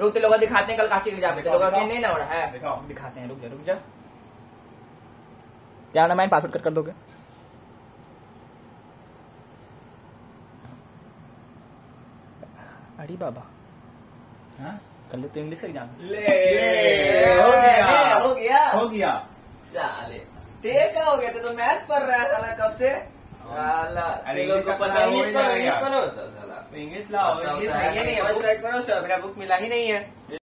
रुक, लोग दिखाते हैं कल काची के जाते लोग नहीं ना हो रहा है, दिखाते हैं। रुक जा क्या ना, मैं पासवर्ड कर दोगे? अरे बाबा कर ले तो इंग्लिश एग्जाम हो गया साले तेरा हो गया। तो मैथ पढ़ रहा है साला कब से? इंग्लिश पता इंग्लिश पढ़ो साला, इंग्लिश लाओ, इंग्लिश नहीं है, मेरा बुक मिला ही नहीं है।